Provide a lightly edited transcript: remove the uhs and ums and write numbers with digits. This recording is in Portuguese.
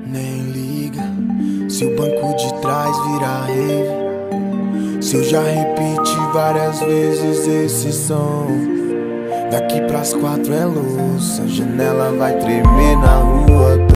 Nem liga se o banco de trás virar rave, se eu já repeti várias vezes esse som. Daqui pras 4 é louça, a janela vai tremer na rua.